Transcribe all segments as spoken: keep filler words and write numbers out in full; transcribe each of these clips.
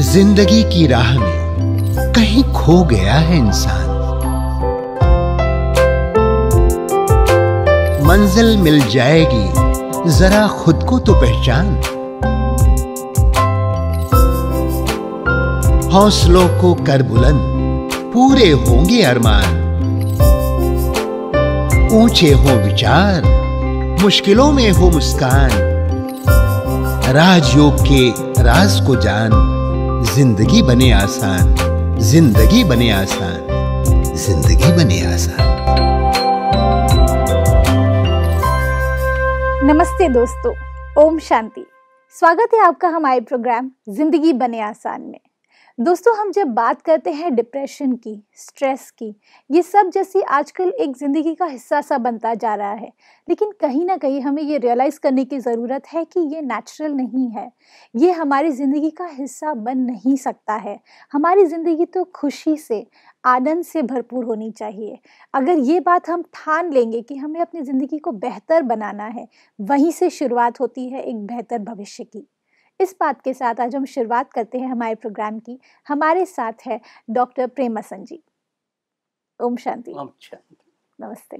जिंदगी की राह में कहीं खो गया है इंसान। मंजिल मिल जाएगी, जरा खुद को तो पहचान। हौसलों को कर बुलंद, पूरे होंगे अरमान। ऊंचे हो विचार, मुश्किलों में हो मुस्कान। राजयोग के राज को जान, जिंदगी बने आसान, जिंदगी बने आसान, जिंदगी बने आसान। नमस्ते दोस्तों, ओम शांति। स्वागत है आपका हमारे प्रोग्राम जिंदगी बने आसान में। दोस्तों, हम जब बात करते हैं डिप्रेशन की, स्ट्रेस की, ये सब जैसी आजकल एक ज़िंदगी का हिस्सा सा बनता जा रहा है, लेकिन कहीं ना कहीं हमें ये रियलाइज़ करने की ज़रूरत है कि ये नेचुरल नहीं है, ये हमारी ज़िंदगी का हिस्सा बन नहीं सकता है। हमारी ज़िंदगी तो खुशी से, आनंद से भरपूर होनी चाहिए। अगर ये बात हम ठान लेंगे कि हमें अपनी ज़िंदगी को बेहतर बनाना है, वहीं से शुरुआत होती है एक बेहतर भविष्य की। इस बात के साथ आज हम शुरुआत करते हैं हमारे प्रोग्राम की। हमारे साथ है डॉक्टर प्रेमसन जी। ओम शांति। नमस्ते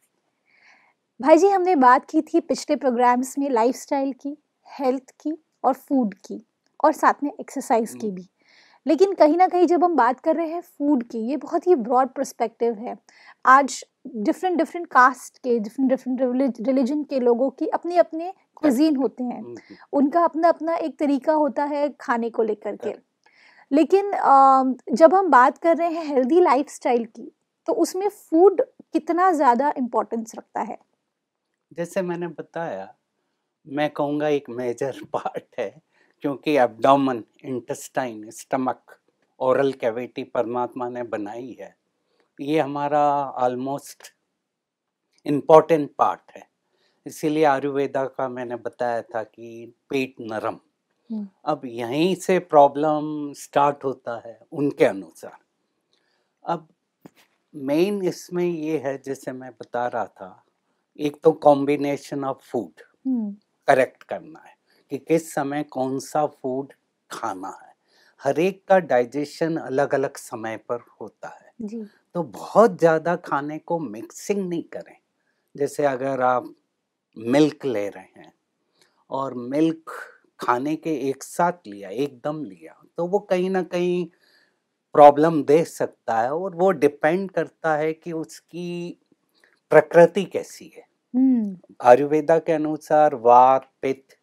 भाई जी। हमने बात की थी पिछले प्रोग्राम्स में लाइफस्टाइल की, हेल्थ की और फूड की, और साथ में एक्सरसाइज की भी। लेकिन कहीं ना कहीं जब हम बात कर रहे हैं फूड की, ये बहुत ही ब्रॉड पर्सपेक्टिव है। आज डिफरेंट डिफरेंट कास्ट के, डिफरेंट डिफरेंट रिलीजन के लोगों की अपने अपने क्विजीन होते हैं, उनका अपना अपना एक तरीका होता है खाने को लेकर के। लेकिन जब हम बात कर रहे हैं हेल्दी लाइफस्टाइल की, तो उसमें फूड कितना ज़्यादा इम्पोर्टेंस रखता है? जैसे मैंने बताया, मैं कहूँगा एक मेजर पार्ट है, क्योंकि abdomen, intestine, stomach, oral cavity परमात्मा ने बनाई है। ये हमारा ऑलमोस्ट इम्पोर्टेंट पार्ट है। इसीलिए आयुर्वेदा का मैंने बताया था कि पेट नरम। अब यहीं से प्रॉब्लम स्टार्ट होता है उनके अनुसार। अब मेन इसमें ये है, जैसे मैं बता रहा था, एक तो कॉम्बिनेशन ऑफ फूड करेक्ट करना है कि किस समय कौन सा फूड खाना है। हर एक का डाइजेशन अलग अलग समय पर होता है जी। तो बहुत ज़्यादा खाने को मिक्सिंग नहीं करें। जैसे अगर आप मिल्क ले रहे हैं और मिल्क खाने के एक साथ लिया, एकदम लिया, तो वो कहीं ना कहीं प्रॉब्लम दे सकता है। और वो डिपेंड करता है कि उसकी प्रकृति कैसी है। आयुर्वेदा के अनुसार वात, पित्त,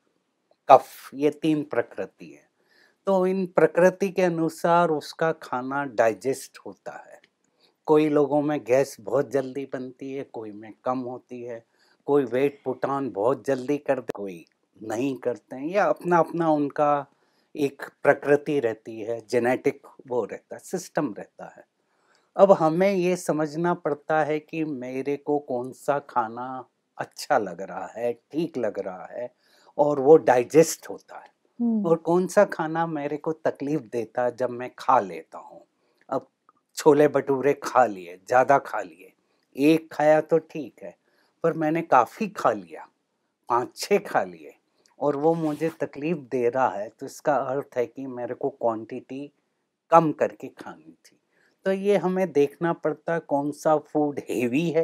कफ, ये तीन प्रकृति है। तो इन प्रकृति के अनुसार उसका खाना डाइजेस्ट होता है। कोई लोगों में गैस बहुत जल्दी बनती है, कोई में कम होती है, कोई वेट पुट ऑन बहुत जल्दी कर दे, कोई नहीं करते हैं, या अपना अपना उनका एक प्रकृति रहती है, जेनेटिक वो रहता है, सिस्टम रहता है। अब हमें ये समझना पड़ता है कि मेरे को कौन सा खाना अच्छा लग रहा है, ठीक लग रहा है और वो डाइजेस्ट होता है, और कौन सा खाना मेरे को तकलीफ देता है जब मैं खा लेता हूँ। अब छोले भटूरे खा लिए, ज़्यादा खा लिए, एक खाया तो ठीक है, पर मैंने काफ़ी खा लिया, पाँच छः खा लिए, और वो मुझे तकलीफ दे रहा है, तो इसका अर्थ है कि मेरे को क्वांटिटी कम करके खानी थी। तो ये हमें देखना पड़ता है कौन सा फूड हेवी है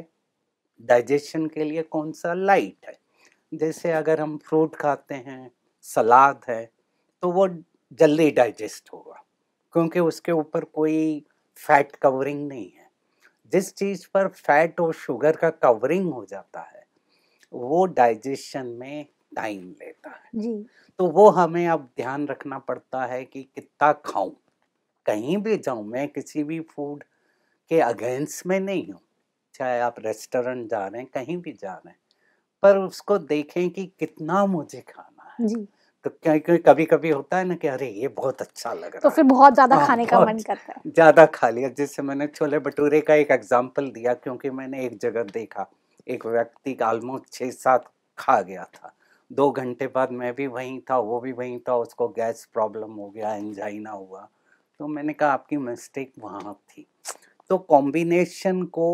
डाइजेशन के लिए, कौन सा लाइट है। जैसे अगर हम फ्रूट खाते हैं, सलाद है, तो वो जल्दी डाइजेस्ट होगा, क्योंकि उसके ऊपर कोई फैट कवरिंग नहीं है। जिस चीज़ पर फैट और शुगर का कवरिंग हो जाता है, वो डाइजेशन में टाइम लेता है जी। तो वो हमें अब ध्यान रखना पड़ता है कि कितना खाऊं। कहीं भी जाऊं, मैं किसी भी फूड के अगेंस्ट में नहीं हूँ, चाहे आप रेस्टोरेंट जा रहे हैं, कहीं भी जा रहे हैं, पर उसको देखें कि कितना मुझे खाना है जी। तो क्योंकि कभी कभी होता है ना कि अरे ये बहुत अच्छा लग रहा तो है, फिर बहुत ज्यादा खाने का मन करता है, ज्यादा खा लिया। जैसे मैंने छोले भटूरे का एक एग्जांपल दिया, क्योंकि मैंने एक जगह देखा, एक व्यक्ति ऑलमोस्ट छः सात खा गया था। दो घंटे बाद मैं भी वहीं था, वो भी वहीं था, उसको गैस प्रॉब्लम हो गया, एंजाइना हुआ। तो मैंने कहा आपकी मिस्टेक वहाँ थी। तो कॉम्बिनेशन को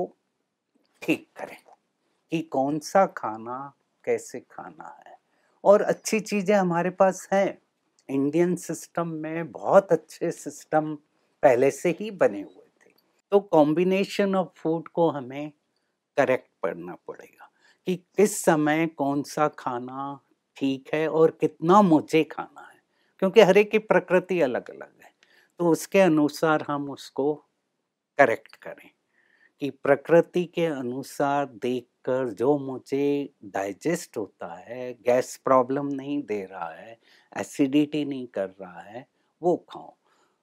ठीक करें कि कौन सा खाना कैसे खाना है। और अच्छी चीज़ें हमारे पास हैं, इंडियन सिस्टम में बहुत अच्छे सिस्टम पहले से ही बने हुए थे। तो कॉम्बिनेशन ऑफ फूड को हमें करेक्ट करना पड़ेगा कि किस समय कौन सा खाना ठीक है और कितना मुझे खाना है, क्योंकि हर एक की प्रकृति अलग अलग है। तो उसके अनुसार हम उसको करेक्ट करें कि प्रकृति के अनुसार देखकर जो मुझे डाइजेस्ट होता है, गैस प्रॉब्लम नहीं दे रहा है, एसिडिटी नहीं कर रहा है, वो खाओ।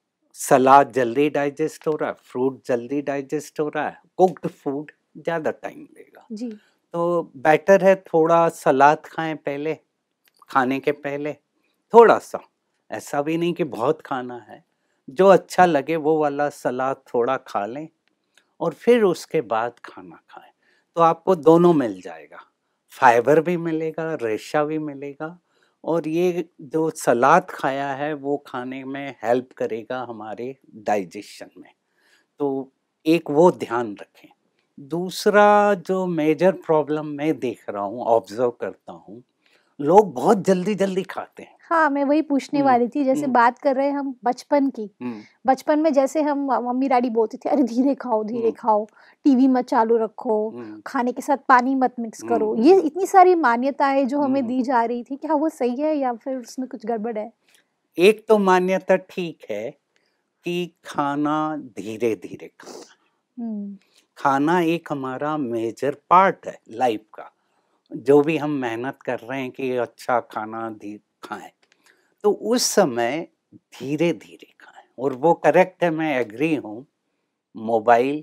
सलाद जल्दी डाइजेस्ट हो रहा है, फ्रूट जल्दी डाइजेस्ट हो रहा है, कुक्ड फूड ज़्यादा टाइम लेगा। जी। तो बेटर है थोड़ा सलाद खाएं पहले, खाने के पहले थोड़ा सा, ऐसा भी नहीं कि बहुत खाना है, जो अच्छा लगे वो वाला सलाद थोड़ा खा लें और फिर उसके बाद खाना खाएं। तो आपको दोनों मिल जाएगा, फाइबर भी मिलेगा, रेशा भी मिलेगा, और ये जो सलाद खाया है वो खाने में हेल्प करेगा हमारे डाइजेशन में। तो एक वो ध्यान रखें। दूसरा जो मेजर प्रॉब्लम मैं देख रहा हूँ, ऑब्जर्व करता हूँ, लोग बहुत जल्दी जल्दी खाते हैं। हाँ, मैं वही पूछने हम्म, वाली थी, जैसे हम्म, बात कर रहे हैं हम बचपन की। हम्म, बचपन में जैसे हम मम्मी डैडी बोलते थे, अरे धीरे खाओ धीरे हम्म, खाओ, टीवी मत चालू रखो, हम्म, खाने के साथ पानी मत मिक्स करो। हम्म, ये इतनी सारी मान्यताएं जो हमें हम्म। दी जा रही थी, क्या वो सही है या फिर उसमें कुछ गड़बड़ है? एक तो मान्यता ठीक है कि खाना धीरे धीरे खाना, हम्म। खाना एक हमारा मेजर पार्ट है लाइफ का। जो भी हम मेहनत कर रहे हैं कि अच्छा खाना धी खाएं, तो उस समय धीरे धीरे खाएं। और वो करेक्ट है, मैं एग्री हूँ। मोबाइल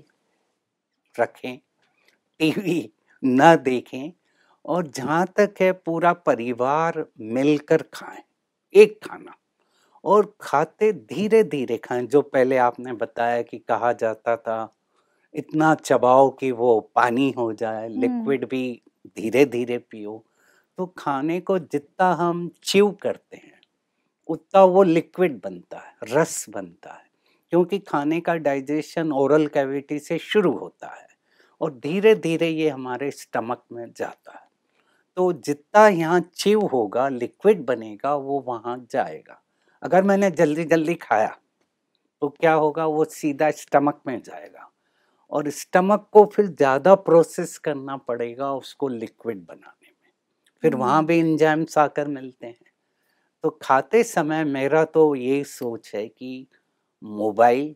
रखें, टीवी न देखें, और जहाँ तक है पूरा परिवार मिलकर खाएं एक खाना, और खाते धीरे धीरे खाएं। जो पहले आपने बताया कि कहा जाता था इतना चबाओ कि वो पानी हो जाए, हम्म। लिक्विड भी धीरे धीरे पियो। तो खाने को जितना हम च्यू करते हैं उतना वो लिक्विड बनता है, रस बनता है, क्योंकि खाने का डाइजेशन ओरल कैविटी से शुरू होता है और धीरे धीरे ये हमारे स्टमक में जाता है। तो जितना यहाँ च्यू होगा, लिक्विड बनेगा, वो वहाँ जाएगा। अगर मैंने जल्दी जल्दी खाया तो क्या होगा, वो सीधा स्टमक में जाएगा, और स्टमक को फिर ज़्यादा प्रोसेस करना पड़ेगा उसको लिक्विड बनाने में। फिर वहाँ भी एंजाइम्स आकर मिलते हैं। तो खाते समय मेरा तो यही सोच है कि मोबाइल,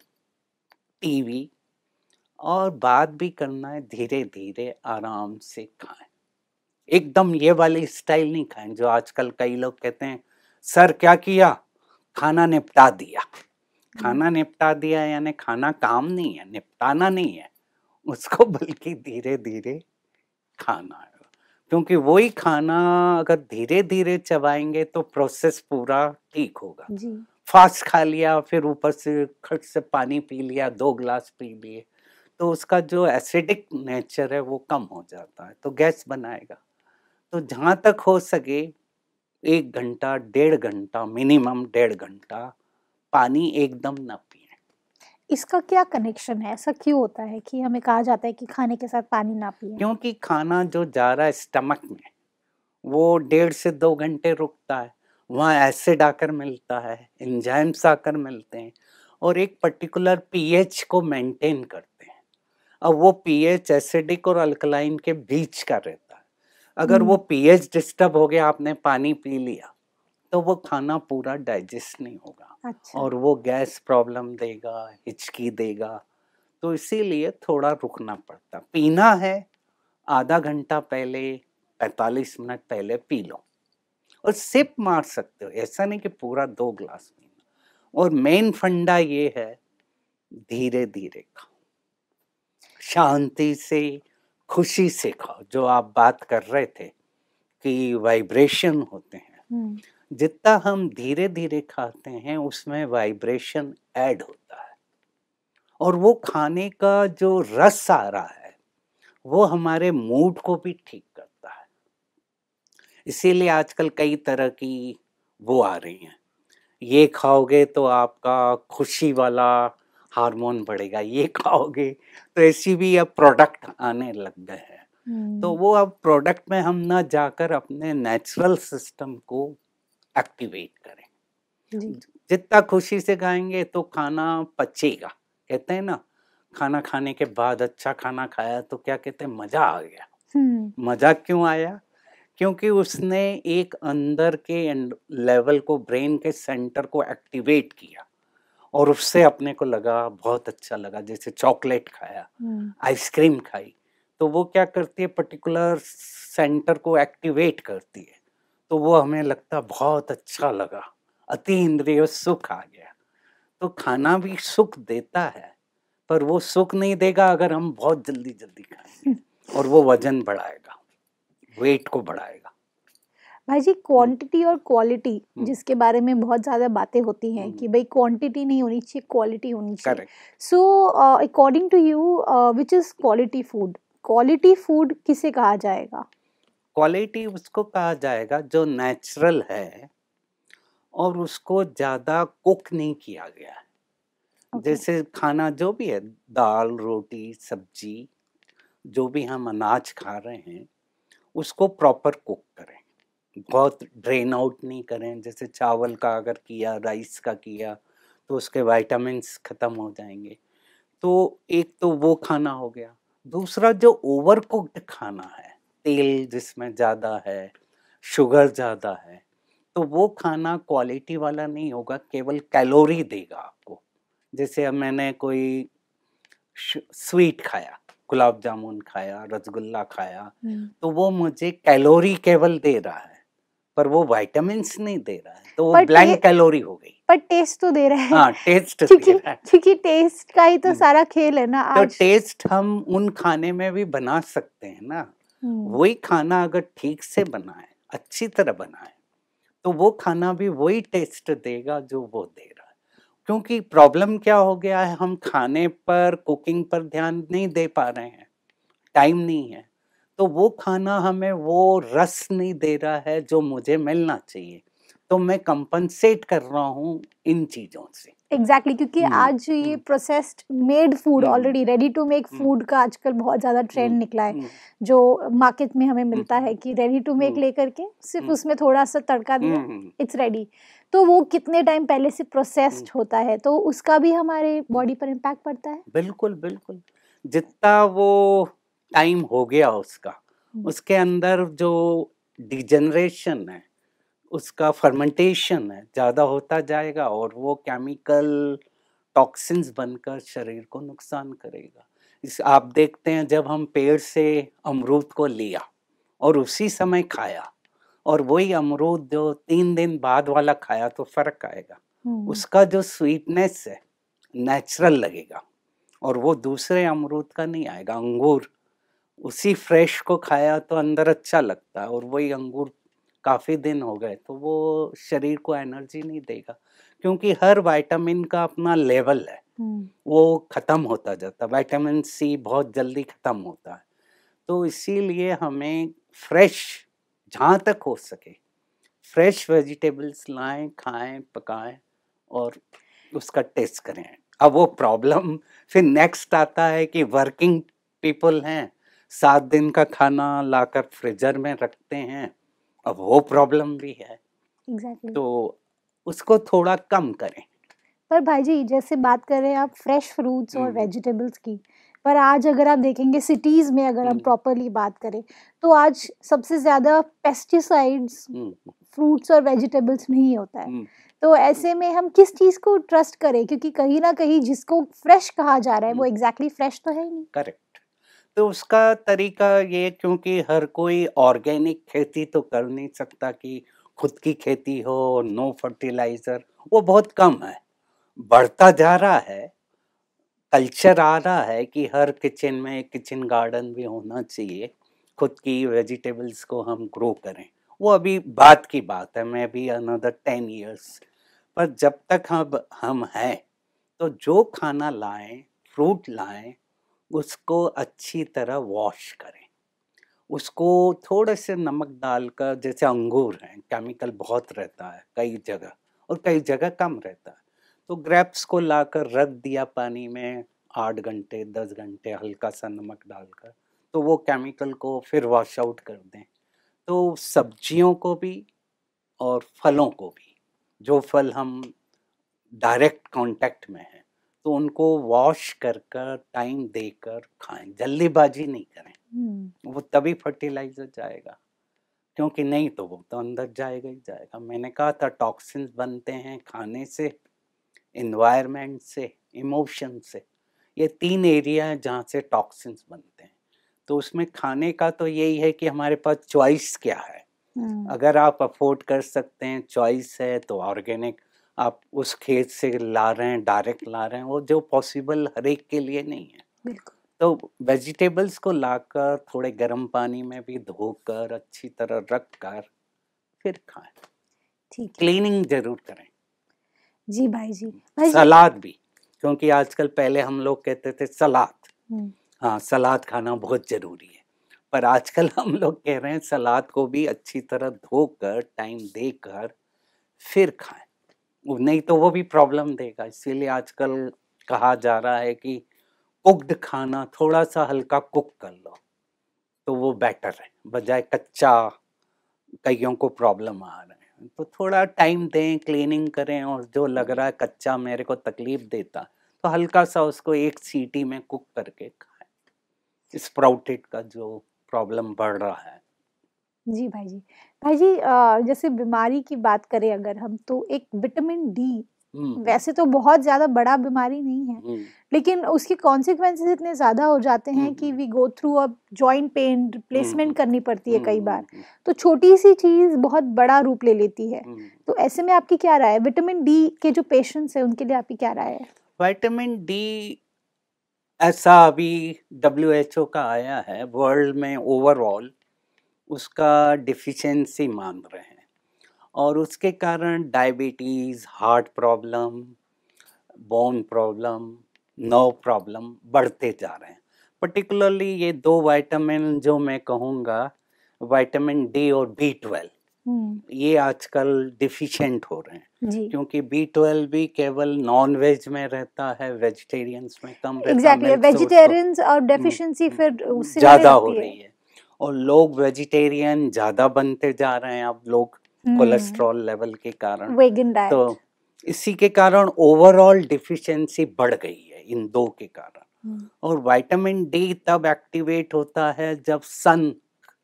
टीवी, और बात भी करना है, धीरे धीरे आराम से खाएं। एकदम ये वाली स्टाइल नहीं खाएं जो आजकल कई लोग कहते हैं, सर क्या किया, खाना निपटा दिया। खाना निपटा दिया यानी खाना काम नहीं है, निपटाना नहीं है उसको, बल्कि धीरे धीरे खाना है। क्योंकि वही खाना अगर धीरे धीरे चबाएंगे तो प्रोसेस पूरा ठीक होगा। जी। फास्ट खा लिया, फिर ऊपर से खट से पानी पी लिया, दो ग्लास पी लिए, तो उसका जो एसिडिक नेचर है वो कम हो जाता है, तो गैस बनाएगा। तो जहाँ तक हो सके एक घंटा डेढ़ घंटा मिनिमम डेढ़ घंटा पानी एकदम ना पिए। इसका क्या कनेक्शन है? ऐसा क्यों होता है कि हमें कहा जाता है कि खाने के साथ पानी ना पिए? क्योंकि खाना जो जा रहा है स्टमक में वो डेढ़ से दो घंटे रुकता है, वहाँ एसिड आकर मिलता है, एंजाइम्स आकर मिलते हैं, और एक पर्टिकुलर पीएच को मेंटेन करते हैं। अब वो पीएच एसिडिक और अल्कलाइन के बीच का रहता है। अगर वो हम्म। पीएच डिस्टर्ब हो गया, आपने पानी पी लिया, तो वो खाना पूरा डाइजेस्ट नहीं होगा, अच्छा। और वो गैस प्रॉब्लम देगा, हिचकी देगा। तो इसीलिए थोड़ा रुकना पड़ता। पीना है आधा घंटा पहले, पैंतालीस मिनट पहले पी लो, और सिप मार सकते हो, ऐसा नहीं कि पूरा दो ग्लास पीना। और मेन फंडा ये है, धीरे धीरे खाओ, शांति से, खुशी से खाओ। जो आप बात कर रहे थे कि वाइब्रेशन होते हैं, हम्म। जितना हम धीरे धीरे खाते हैं उसमें वाइब्रेशन ऐड होता है, और वो खाने का जो रस आ रहा है वो हमारे मूड को भी ठीक करता है। इसीलिए आजकल कई तरह की वो आ रही हैं, ये खाओगे तो आपका खुशी वाला हार्मोन बढ़ेगा, ये खाओगे तो ऐसी भी अब प्रोडक्ट आने लग गए हैं। तो हम्म। वो अब प्रोडक्ट में हम ना जाकर अपने नेचुरल सिस्टम को एक्टिवेट करें। जी। जितना खुशी से खाएंगे तो खाना पचेगा। कहते हैं ना, खाना खाने के बाद अच्छा खाना खाया तो क्या कहते हैं, मजा आ गया। हम्म। मजा क्यों आया? क्योंकि उसने एक अंदर के लेवल को, ब्रेन के सेंटर को एक्टिवेट किया और उससे अपने को लगा बहुत अच्छा लगा। जैसे चॉकलेट खाया, हम्म। आइसक्रीम खाई, तो वो क्या करती है, पर्टिकुलर सेंटर को एक्टिवेट करती है, तो वो हमें लगता बहुत अच्छा लगा, अति इंद्रिय सुख आ गया। तो खाना भी सुख देता है, पर वो सुख नहीं देगा अगर हम बहुत जल्दी जल्दी खाएंगे, और वो वजन बढ़ाएगा, वेट को बढ़ाएगा। भाई जी, क्वांटिटी और क्वालिटी हम्म। जिसके बारे में बहुत ज़्यादा बातें होती हैं हम्म। कि भाई क्वांटिटी नहीं होनी चाहिए, क्वालिटी होनी चाहिए। Correct. So according to you, which is quality food? Quality food किसे कहा जाएगा? क्वालिटी उसको कहा जाएगा जो नेचुरल है और उसको ज्यादा कुक नहीं किया गया है। Okay. जैसे खाना जो भी है, दाल, रोटी, सब्जी, जो भी हम अनाज खा रहे हैं उसको प्रॉपर कुक करें, बहुत ड्रेन आउट नहीं करें। जैसे चावल का अगर किया, राइस का किया, तो उसके विटामिन्स खत्म हो जाएंगे। तो एक तो वो खाना हो गया। दूसरा, जो ओवर कुक्ड खाना है, तेल जिसमें ज़्यादा है, शुगर ज़्यादा है, तो वो खाना क्वालिटी वाला नहीं होगा, केवल कैलोरी देगा आपको। जैसे अब मैंने कोई स्वीट खाया, गुलाब जामुन खाया, रसगुल्ला खाया, हम्म। तो वो मुझे कैलोरी केवल दे रहा है, पर वो विटामिन्स नहीं दे रहा है, तो वो पर ब्लैंक टे- कैलोरी हो गई। पर टेस्ट तो दे रहा है। हाँ, टेस्ट दे क्योंकि रहा है। क्योंकि टेस्ट का ही तो हम्म। सारा खेल है ना तो आज। टेस्ट हम उन खाने में भी बना सकते हैं ना। हम्म। वही खाना अगर ठीक से बनाए, अच्छी तरह बनाए, तो वो खाना भी वही टेस्ट देगा जो वो दे रहा है। क्योंकि प्रॉब्लम क्या हो गया है, हम खाने पर, कुकिंग पर ध्यान नहीं दे पा रहे हैं, टाइम नहीं है, तो वो खाना हमें वो रस नहीं दे रहा है जो मुझे मिलना चाहिए। तो मैं कंपनसेट कर रहा हूँ इन चीजों से। एग्जैक्टली exactly, क्योंकि हम्म, आज ये hmm, processed made food, hmm, already ready to make hmm, food का आजकल बहुत ज़्यादा ट्रेंड हम्म, निकला है, हम्म, जो मार्केट में हमें मिलता हम्म, है कि रेडी टू मेक हम्म, लेकर के सिर्फ हम्म, उसमें थोड़ा सा तड़का दिया, हम्म, इट्स रेडी। तो वो कितने टाइम पहले से प्रोसेस्ड हम्म, होता है, तो उसका भी हमारे बॉडी पर इम्पैक्ट पड़ता है। बिल्कुल बिल्कुल। जितना वो टाइम हो गया उसका, हम्म। उसके अंदर जो डिजेनरेशन है, उसका फर्मेंटेशन है, ज़्यादा होता जाएगा और वो केमिकल टॉक्सिन्स बनकर शरीर को नुकसान करेगा। इस आप देखते हैं, जब हम पेड़ से अमरूद को लिया और उसी समय खाया, और वही अमरूद जो तीन दिन बाद वाला खाया, तो फर्क आएगा। हम्म। उसका जो स्वीटनेस है नेचुरल लगेगा, और वो दूसरे अमरूद का नहीं आएगा। अंगूर उसी फ्रेश को खाया तो अंदर अच्छा लगता है, और वही अंगूर काफ़ी दिन हो गए तो वो शरीर को एनर्जी नहीं देगा, क्योंकि हर विटामिन का अपना लेवल है, हम्म। वो ख़त्म होता जाता है। विटामिन सी बहुत जल्दी ख़त्म होता है, तो इसीलिए हमें फ्रेश, जहाँ तक हो सके फ्रेश वेजिटेबल्स लाएं, खाएं, पकाएं और उसका टेस्ट करें। अब वो प्रॉब्लम फिर नेक्स्ट आता है कि वर्किंग पीपल हैं, सात दिन का खाना लाकर फ्रीजर में रखते हैं, अब वो प्रॉब्लम भी है, एग्जैक्टली। तो उसको थोड़ा कम करें। पर भाई जी, जैसे बात कर रहे हैं आप फ्रेश फ्रूट्स और हम्म, वेजिटेबल्स की, पर आज अगर आप देखेंगे सिटीज में, अगर हम हम्म, प्रॉपरली बात करें, तो आज सबसे ज्यादा पेस्टिसाइड्स हम्म, फ्रूट्स और वेजिटेबल्स में ही होता है। हम्म, तो ऐसे में हम किस चीज को ट्रस्ट करें, क्योंकि कहीं ना कहीं जिसको फ्रेश कहा जा रहा है वो हम्म, एग्जैक्टली फ्रेश तो है ही नहीं। करेक्ट। तो उसका तरीका ये, क्योंकि हर कोई ऑर्गेनिक खेती तो कर नहीं सकता कि खुद की खेती हो, नो फर्टिलाइजर, वो बहुत कम है। बढ़ता जा रहा है, कल्चर आ रहा है कि हर किचन में एक किचन गार्डन भी होना चाहिए, खुद की वेजिटेबल्स को हम ग्रो करें। वो अभी बात की बात है, मैं भी अनदर टेन इयर्स, पर जब तक हम हम हैं तो जो खाना लाएं, फ्रूट लाएं, उसको अच्छी तरह वॉश करें, उसको थोड़े से नमक डालकर, जैसे अंगूर हैं, केमिकल बहुत रहता है कई जगह और कई जगह कम रहता है, तो ग्रेप्स को लाकर रख दिया पानी में आठ घंटे दस घंटे हल्का सा नमक डालकर, तो वो केमिकल को फिर वॉश आउट कर दें। तो सब्जियों को भी और फलों को भी जो फल हम डायरेक्ट कांटेक्ट में हैं, तो उनको वॉश कर कर टाइम देकर खाएं, जल्दीबाजी नहीं करें। हम्म, वो तभी फर्टिलाइजर जाएगा, क्योंकि नहीं तो वो तो अंदर जाएगा ही जाएगा। मैंने कहा था टॉक्सिन्स बनते हैं खाने से, इन्वायरमेंट से, इमोशन से। ये तीन एरिया है जहाँ से टॉक्सिन्स बनते हैं। तो उसमें खाने का तो यही है कि हमारे पास चॉइस क्या है। हम्म, अगर आप अफोर्ड कर सकते हैं, चॉइस है, तो ऑर्गेनिक आप उस खेत से ला रहे हैं, डायरेक्ट ला रहे हैं, वो जो पॉसिबल हर एक के लिए नहीं है। बिल्कुल। तो वेजिटेबल्स को लाकर थोड़े गर्म पानी में भी धोकर अच्छी तरह रख कर फिर खाएं। ठीक है क्लीनिंग जरूर करें। जी भाई जी। भाई जी, सलाद भी, क्योंकि आजकल पहले हम लोग कहते थे सलाद, हम्म, हाँ सलाद खाना बहुत जरूरी है, पर आजकल हम लोग कह रहे हैं सलाद को भी अच्छी तरह धोकर टाइम देकर फिर खाएं, वो नहीं तो वो भी प्रॉब्लम देगा। इसीलिए आजकल कहा जा रहा है कि कुक्ड खाना, थोड़ा सा हल्का कुक कर लो तो वो बेटर है, बजाय कच्चा कईयों को प्रॉब्लम आ रहे हैं। तो थोड़ा टाइम दें, क्लीनिंग करें, और जो लग रहा है कच्चा मेरे को तकलीफ देता, तो हल्का सा उसको एक सीटी में कुक करके खाएं। स्प्राउटेड का जो प्रॉब्लम बढ़ रहा है। जी भाई जी। भाई जी, अ, जैसे बीमारी की बात करें अगर हम, तो एक विटामिन डी हम्म, वैसे तो बहुत ज़्यादा बड़ा बीमारी नहीं है, हम्म, लेकिन उसके कॉन्सिक्वेंसेस इतने ज़्यादा हो जाते हैं कि hmm, we go through a joint pain, hmm, replacement करनी पड़ती है कई हम्म, बार। हम्म, तो छोटी सी चीज़ बहुत बड़ा रूप ले लेती है। हम्म। तो ऐसे में आपकी क्या राय है? विटामिन डी के जो पेशेंट्स हैं उनके लिए आपकी क्या राय है? विटामिन डी ऐसा अभी डब्ल्यू एच ओ का आया है, वर्ल्ड में ओवरऑल उसका डिफिशिएंसी मान रहे हैं, और उसके कारण diabetes, heart problem, bone problem, nerve problem बढ़ते जा रहे हैं। पर्टिकुलरली ये दो विटामिन जो मैं कहूँगा, विटामिन डी और बी ट्वेल्व, हम्म, ये आजकल डिफिशिएंट हो रहे हैं, जी क्योंकि बी ट्वेल्व भी केवल नॉन वेज में रहता है, वेजिटेरियंस में कम रहता है, एग्जैक्टली, मिल्क से उसको वेजिटेरियंस और हम्म, डेफिशिएंसी हम्म, फिर उससे होने ज़्यादा हो लगती है। रही है। और लोग वेजिटेरियन ज़्यादा बनते जा रहे हैं अब लोग, हम्म, कोलेस्ट्रॉल लेवल के कारण। वेगन तो डाइट। इसी के कारण ओवरऑल डिफिशिएंसी बढ़ गई है इन दो के कारण। हम्म, और विटामिन डी तब एक्टिवेट होता है जब सन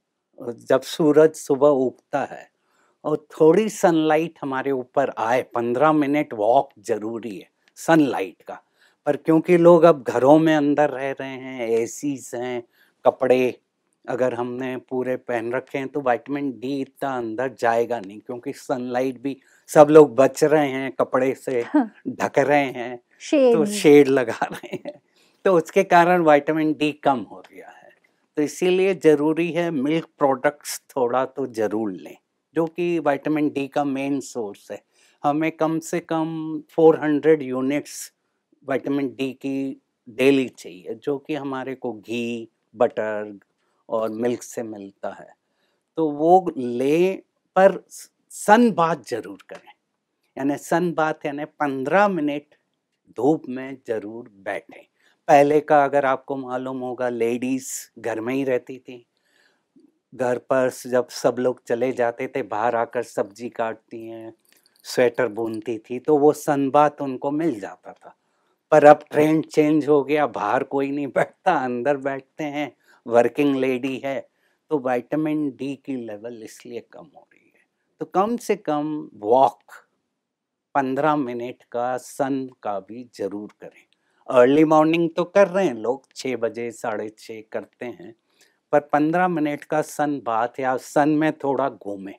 जब सूरज सुबह उगता है और थोड़ी सनलाइट हमारे ऊपर आए। पंद्रह मिनट वॉक जरूरी है सनलाइट का, पर क्योंकि लोग अब घरों में अंदर रह रहे हैं, एसीज हैं, कपड़े अगर हमने पूरे पहन रखे हैं, तो विटामिन डी इतना अंदर जाएगा नहीं, क्योंकि सनलाइट भी सब लोग बच रहे हैं, कपड़े से ढक रहे हैं, तो शेड्स। शेड लगा रहे हैं, तो उसके कारण विटामिन डी कम हो गया है। तो इसीलिए ज़रूरी है मिल्क प्रोडक्ट्स थोड़ा तो ज़रूर लें, जो कि विटामिन डी का मेन सोर्स है। हमें कम से कम चार सौ यूनिट्स विटामिन डी की डेली चाहिए, जो कि हमारे को घी, बटर और मिल्क से मिलता है। तो वो लें, पर सन बाथ जरूर करें, यानी सन बाथ यानी पंद्रह मिनट धूप में जरूर बैठें। पहले का अगर आपको मालूम होगा, लेडीज घर में ही रहती थी, घर पर जब सब लोग चले जाते थे, बाहर आकर सब्जी काटती हैं, स्वेटर बुनती थी, तो वो सन बाथ उनको मिल जाता था। पर अब ट्रेंड चेंज हो गया, बाहर कोई नहीं बैठता, अंदर बैठते हैं, वर्किंग लेडी है, तो विटामिन डी की लेवल इसलिए कम हो रही है। तो कम से कम वॉक पंद्रह मिनट का सन का भी जरूर करें। अर्ली मॉर्निंग तो कर रहे हैं लोग, छः बजे साढ़े छः करते हैं, पर पंद्रह मिनट का सन बाथ या सन में थोड़ा घूमें,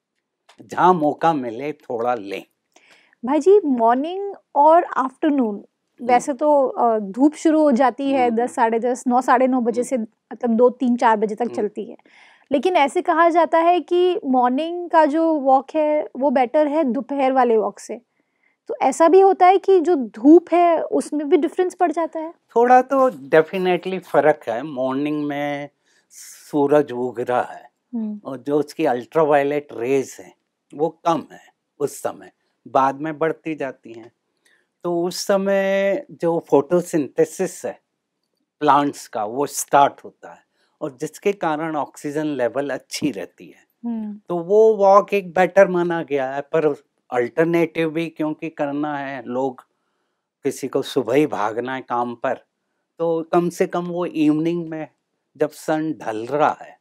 जहाँ मौका मिले थोड़ा लें। भाई जी, मॉर्निंग और आफ्टरनून वैसे तो अ, धूप शुरू हो जाती है हम्म, दस साढ़े दस नौ साढ़े नौ बजे हम्म, से, मतलब दो तीन चार बजे तक हम्म, चलती है। लेकिन ऐसे कहा जाता है कि मॉर्निंग का जो वॉक है वो बेटर है दोपहर वाले वॉक से। तो ऐसा भी होता है कि जो धूप है उसमें भी डिफरेंस पड़ जाता है? थोड़ा तो डेफिनेटली फर्क है। मॉर्निंग में सूरज उग रहा है हम्म, और जो उसकी अल्ट्रावायलेट रेज है वो कम है उस समय, बाद में बढ़ती जाती हैं। तो उस समय जो फोटोसिंथेसिस है प्लांट्स का वो स्टार्ट होता है, और जिसके कारण ऑक्सीजन लेवल अच्छी रहती है। हम्म, तो वो वॉक एक बेटर माना गया है। पर अल्टरनेटिव भी क्योंकि करना है, लोग किसी को सुबह ही भागना है काम पर, तो कम से कम वो इवनिंग में जब सन ढल रहा है,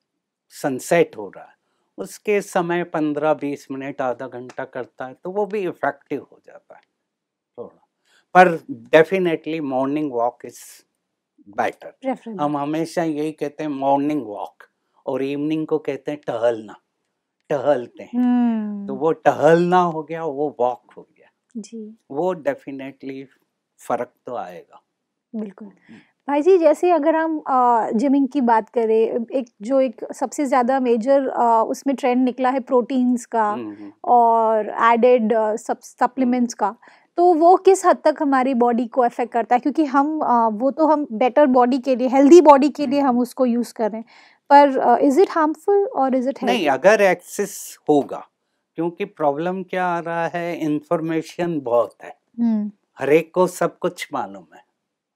सनसेट हो रहा है, उसके समय पंद्रह बीस मिनट आधा घंटा करता है तो वो भी इफेक्टिव हो जाता है थोड़ा। पर definitely morning walk is better. Preferable. हम हमेशा यही कहते हैं मॉर्निंग वॉक, और इवनिंग को कहते हैं टहलना, टहलते हैं। हम्म तो वो टहलना हो गया, वो वॉक हो गया, जी वो डेफिनेटली फर्क तो आएगा। बिल्कुल। भाई जी, जैसे अगर हम जिमिंग की बात करें, एक जो एक सबसे ज़्यादा मेजर उसमें ट्रेंड निकला है प्रोटीन्स का हम्म, हम्म। और एडेड सप्लीमेंट्स का, तो वो किस हद तक हमारी बॉडी को अफेक्ट करता है? क्योंकि हम अ, वो तो हम बेटर बॉडी के लिए, हेल्दी बॉडी के लिए हम उसको यूज़ कर रहे हैं, पर इज इट हार्मफुल और इज इट नहीं, हेल्दी? अगर एक्सेस होगा, क्योंकि प्रॉब्लम क्या आ रहा है, इंफॉर्मेशन बहुत है, हम्म हर एक को सब कुछ मालूम है।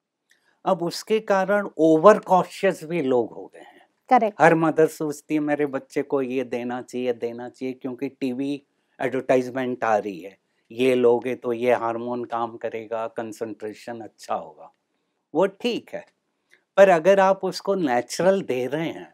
अब उसके कारण ओवर कॉशियस भी लोग हो गए हैं। करेक्ट। हर मदर सोचती है मेरे बच्चे को ये देना चाहिए, देना चाहिए, क्योंकि टीवी एडवर्टाइजमेंट आ रही है, ये लोगे तो ये हार्मोन काम करेगा, कंसंट्रेशन अच्छा होगा। वो ठीक है, पर अगर आप उसको नेचुरल दे रहे हैं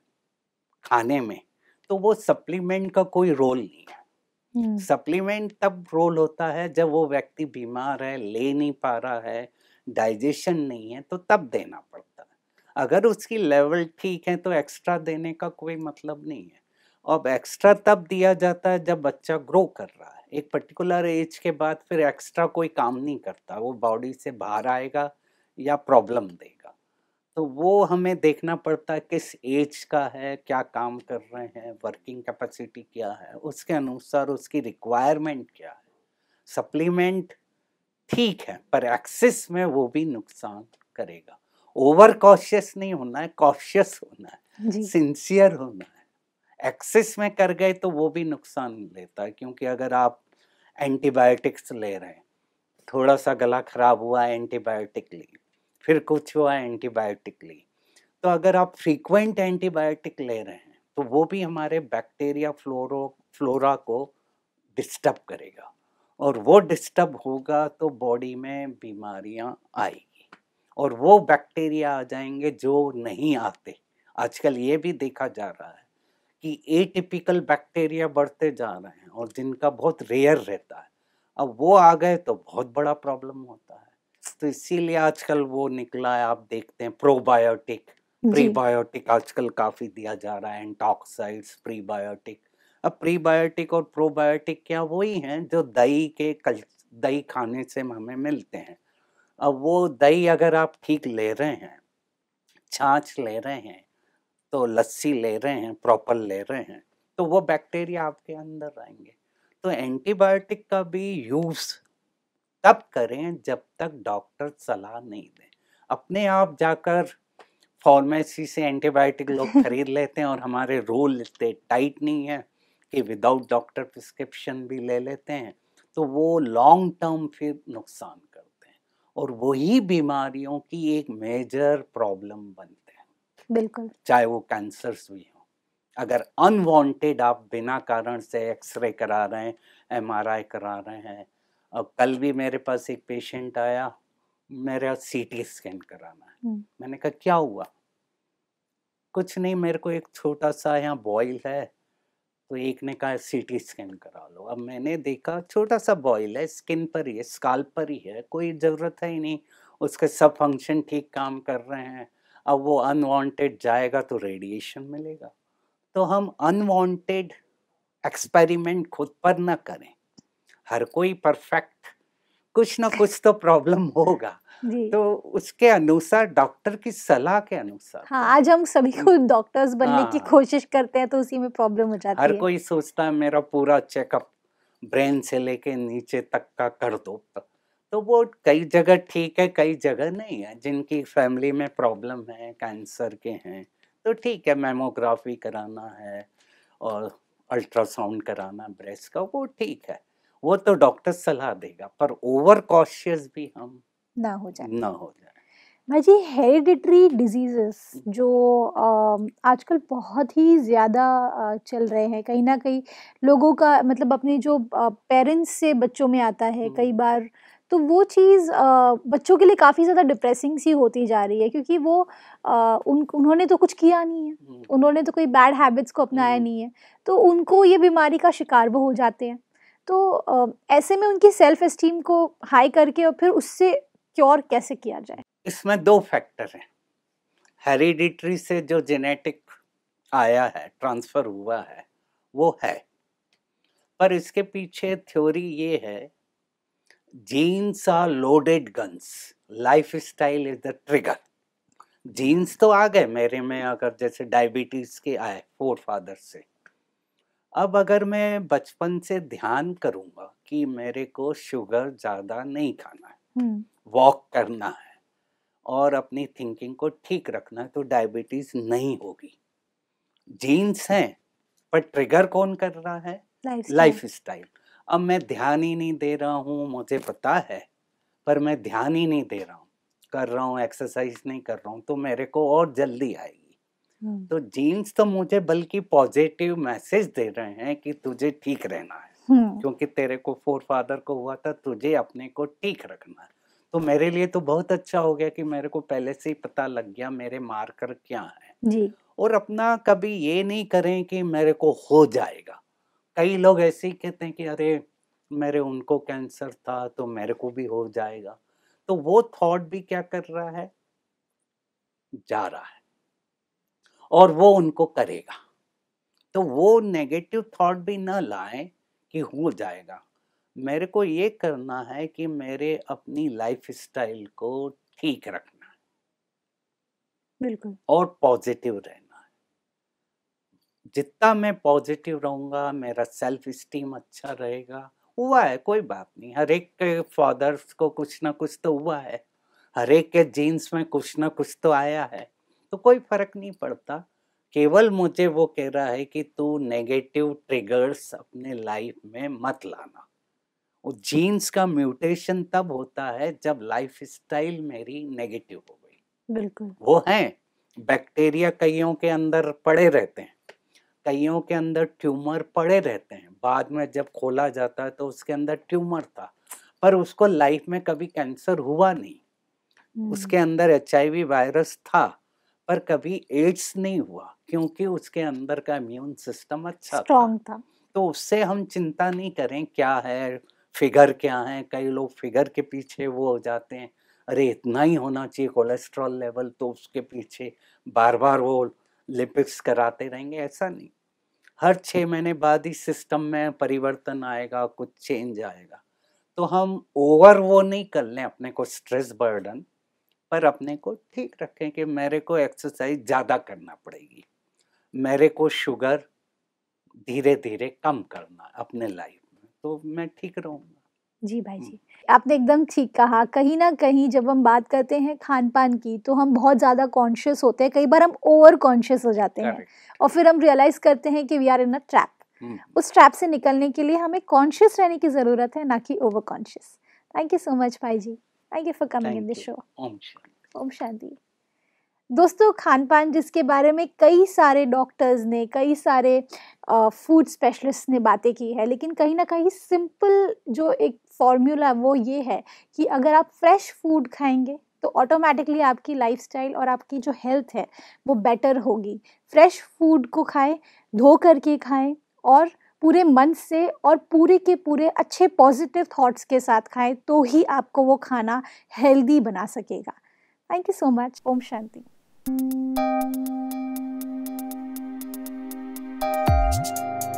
खाने में, तो वो सप्लीमेंट का कोई रोल नहीं है। हम्म सप्लीमेंट तब रोल होता है जब वो व्यक्ति बीमार है, ले नहीं पा रहा है, डाइजेशन नहीं है, तो तब देना पड़ता है। अगर उसकी लेवल ठीक है तो एक्स्ट्रा देने का कोई मतलब नहीं है। अब एक्स्ट्रा तब दिया जाता है जब बच्चा ग्रो कर रहा है, एक पर्टिकुलर एज के बाद फिर एक्स्ट्रा कोई काम नहीं करता, वो बॉडी से बाहर आएगा या प्रॉब्लम देगा। तो वो हमें देखना पड़ता है किस एज का है, क्या काम कर रहे हैं, वर्किंग कैपेसिटी क्या है, उसके अनुसार उसकी रिक्वायरमेंट क्या है। सप्लीमेंट ठीक है, पर एक्सेस में वो भी नुकसान करेगा। ओवर कॉशियस नहीं होना है, कॉशियस होना है, जी सिंसियर होना है। एक्सेस में कर गए तो वो भी नुकसान लेता है, क्योंकि अगर आप एंटीबायोटिक्स ले रहे हैं, थोड़ा सा गला खराब हुआ, एंटीबायोटिक ली, फिर कुछ हुआ, एंटीबायोटिक ली, तो अगर आप फ्रीक्वेंट एंटीबायोटिक ले रहे हैं तो वो भी हमारे बैक्टीरिया फ्लोरो फ्लोरा को डिस्टर्ब करेगा, और वो डिस्टर्ब होगा तो बॉडी में बीमारियां आएगी, और वो बैक्टीरिया आ जाएंगे जो नहीं आते। आजकल ये भी देखा जा रहा है कि एटिपिकल बैक्टीरिया बढ़ते जा रहे हैं और जिनका बहुत रेयर रहता है, अब वो आ गए तो बहुत बड़ा प्रॉब्लम होता है। तो इसीलिए आजकल वो निकला है, आप देखते हैं प्रोबायोटिक, जी प्रीबायोटिक आजकल काफ़ी दिया जा रहा है, एंटॉक्साइड्स, प्रीबायोटिक। अब प्रीबायोटिक और प्रोबायोटिक क्या वही हैं जो दही के कल दही खाने से हमें मिलते हैं। अब वो दही अगर आप ठीक ले रहे हैं, छाछ ले रहे हैं, तो लस्सी ले रहे हैं, प्रॉपर ले रहे हैं, तो वो बैक्टीरिया आपके अंदर आएंगे। तो एंटीबायोटिक का भी यूज़ तब करें जब तक डॉक्टर सलाह नहीं दे। अपने आप जाकर फार्मेसी से एंटीबायोटिक लोग खरीद लेते हैं, और हमारे रूल इतने टाइट नहीं है कि विदाउट डॉक्टर प्रिस्क्रिप्शन भी ले लेते हैं, तो वो लॉन्ग टर्म फिर नुकसान करते हैं, और वही बीमारियों की एक मेजर प्रॉब्लम बनते हैं, बिल्कुल। चाहे वो कैंसर्स भी हो। अगर अनवांटेड आप बिना कारण से एक्सरे करा रहे हैं, एमआरआई करा रहे हैं। अब कल भी मेरे पास एक पेशेंट आया, मेरा सीटी स्कैन कराना है। हम्म मैंने कहा क्या हुआ? कुछ नहीं, मेरे को एक छोटा सा यहाँ बॉयल है, तो एक ने कहा सीटी स्कैन करा लो। अब मैंने देखा छोटा सा बॉयल है, स्किन पर ही है, स्काल्प पर ही है, कोई ज़रूरत है ही नहीं, उसके सब फंक्शन ठीक काम कर रहे हैं। अब वो अनवांटेड जाएगा तो रेडिएशन मिलेगा। तो हम अनवांटेड एक्सपेरिमेंट खुद पर ना करें। हर कोई परफेक्ट, कुछ ना कुछ तो प्रॉब्लम होगा, जी तो उसके अनुसार डॉक्टर की सलाह के अनुसार हाँ, करें। आज हम सभी को डॉक्टर्स बनने की हाँ, कोशिश करते हैं, तो उसी में प्रॉब्लम हो हर जाती है। कोई सोचता है मेरा पूरा चेकअप ब्रेन से लेके नीचे तक का कर दो, तो वो कई जगह ठीक है, कई जगह नहीं है। जिनकी फैमिली में प्रॉब्लम है, कैंसर के हैं, तो ठीक है, मेमोग्राफी कराना है और अल्ट्रासाउंड कराना ब्रेस्ट का, वो ठीक है, वो तो डॉक्टर सलाह देगा, पर ओवर कॉशियस भी हम ना हो जाए। ना हो जाए। भाई जी, हेरिडिटरी डिजीजेस जो अ, आजकल बहुत ही ज़्यादा अ, चल रहे हैं, कहीं ना कहीं लोगों का मतलब अपने जो पेरेंट्स से बच्चों में आता है हम्म, कई बार, तो वो चीज़ अ, बच्चों के लिए काफ़ी ज़्यादा डिप्रेसिंग सी होती जा रही है, क्योंकि वो अ, उन उन्होंने तो कुछ किया नहीं है, हम्म, उन्होंने तो कोई बैड हैबिट्स को अपनाया हम्म। नहीं है, तो उनको ये बीमारी का शिकार वो हो जाते हैं। तो अ, ऐसे में उनकी सेल्फ एस्टीम को हाई करके और फिर उससे क्योर कैसे किया जाए? इसमें दो फैक्टर हैं। हेरिडिटरी से जो जेनेटिक आया है, ट्रांसफर हुआ है, वो है, पर इसके पीछे थ्योरी ये है, genes are loaded guns, lifestyle is the trigger. Genes तो आ गए मेरे में, अगर जैसे डायबिटीज के आए फोर फादर से, अब अगर मैं बचपन से ध्यान करूंगा कि मेरे को शुगर ज्यादा नहीं खाना है, हम्म, वॉक करना है और अपनी थिंकिंग को ठीक रखना है, तो डायबिटीज नहीं होगी। जीन्स हैं, पर ट्रिगर कौन कर रहा है? लाइफस्टाइल। Lifestyle. अब मैं ध्यान ही नहीं दे रहा हूँ, मुझे पता है, पर मैं ध्यान ही नहीं दे रहा हूँ, कर रहा हूँ, एक्सरसाइज नहीं कर रहा हूँ, तो मेरे को और जल्दी आएगी। हम्म, तो जीन्स तो मुझे बल्कि पॉजिटिव मैसेज दे रहे हैं कि तुझे ठीक रहना है, हम्म, क्योंकि तेरे को फोर फादर को हुआ था, तुझे अपने को ठीक रखना है। तो मेरे लिए तो बहुत अच्छा हो गया कि मेरे को पहले से ही पता लग गया मेरे मार्कर क्या है। जी, और अपना कभी ये नहीं करें कि मेरे को हो जाएगा। कई लोग ऐसे ही कहते हैं कि अरे मेरे उनको कैंसर था तो मेरे को भी हो जाएगा, तो वो थॉट भी क्या कर रहा है, जा रहा है, और वो उनको करेगा। तो वो नेगेटिव थॉट भी ना लाएं कि हो जाएगा। मेरे को ये करना है कि मेरे अपनी लाइफ स्टाइल को ठीक रखना है बिल्कुल। और पॉजिटिव रहना है। जितना मैं पॉजिटिव रहूंगा, मेरा सेल्फ स्टीम अच्छा रहेगा। हुआ है, कोई बात नहीं, हर एक के फादर्स को कुछ ना कुछ तो हुआ है, हर एक के जीन्स में कुछ ना कुछ तो आया है, तो कोई फर्क नहीं पड़ता। केवल मुझे वो कह रहा है कि तू नेगेटिव ट्रिगर्स अपने लाइफ में मत लाना। वो जीन्स का म्यूटेशन तब होता है जब लाइफ स्टाइल मेरी नेगेटिव हो गई। बिल्कुल। वो हैं, बैक्टीरिया कईयों के अंदर पड़े रहते हैं, कईयों के अंदर ट्यूमर पड़े रहते हैं, बाद में जब खोला जाता है तो उसके अंदर ट्यूमर था, पर उसको लाइफ में कभी कैंसर हुआ नहीं। उसके अंदर एच आई वी वायरस था, पर कभी एड्स नहीं हुआ, क्योंकि उसके अंदर का इम्यून सिस्टम अच्छा था। स्ट्रॉन्ग था। तो उससे हम चिंता नहीं करें क्या है, फिगर क्या है। कई लोग फिगर के पीछे वो हो जाते हैं, अरे इतना ही होना चाहिए कोलेस्ट्रॉल लेवल, तो उसके पीछे बार बार वो लिपिड्स कराते रहेंगे। ऐसा नहीं, हर छः महीने बाद ही सिस्टम में परिवर्तन आएगा, कुछ चेंज आएगा। तो हम ओवर वो नहीं कर लें अपने को स्ट्रेस बर्डन, पर अपने को ठीक रखें कि मेरे को एक्सरसाइज ज़्यादा करना पड़ेगी, मेरे को शुगर धीरे धीरे कम करना अपने लाइफ में, तो मैं ठीक रहूँगा। जी भाई जी, आपने एकदम ठीक कहा। कहीं ना कहीं जब हम बात करते हैं खान पान की, तो हम बहुत ज़्यादा कॉन्शियस होते हैं, कई बार हम ओवर कॉन्शियस हो जाते हैं, Correct. और फिर हम रियलाइज़ करते हैं कि we are in a trap. Hmm, उस ट्रैप से निकलने के लिए हमें कॉन्शियस रहने की ज़रूरत है, ना कि over conscious. Thank you so much भाई जी, thank you for coming in thank this you. Show. ओम शांति। ओम शांति। दोस्तों, खान पान जिसके बारे में कई सारे डॉक्टर्स ने, कई सारे फूड स्पेशलिस्ट ने बातें की है, लेकिन कहीं ना कहीं सिंपल जो एक फॉर्मूला वो ये है कि अगर आप फ्रेश फूड खाएंगे तो ऑटोमेटिकली आपकी लाइफस्टाइल और आपकी जो हेल्थ है वो बेटर होगी। फ्रेश फूड को खाएं, धो करके खाएं, और पूरे मन से और पूरे के पूरे अच्छे पॉजिटिव थॉट्स के साथ खाएं, तो ही आपको वो खाना हेल्दी बना सकेगा। Thank you so much. ओम शांति। Thank you.